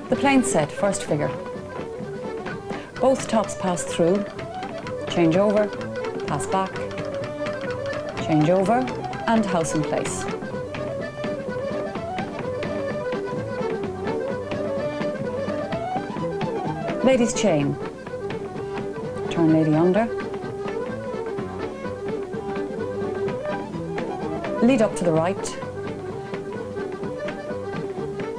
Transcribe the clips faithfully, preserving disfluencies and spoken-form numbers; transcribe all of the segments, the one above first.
The plain set, first figure. Both tops pass through, change over, pass back, change over, and house in place. Lady's chain. Turn lady under. Lead up to the right.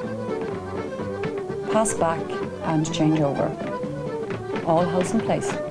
Pass back and change over. All house in place.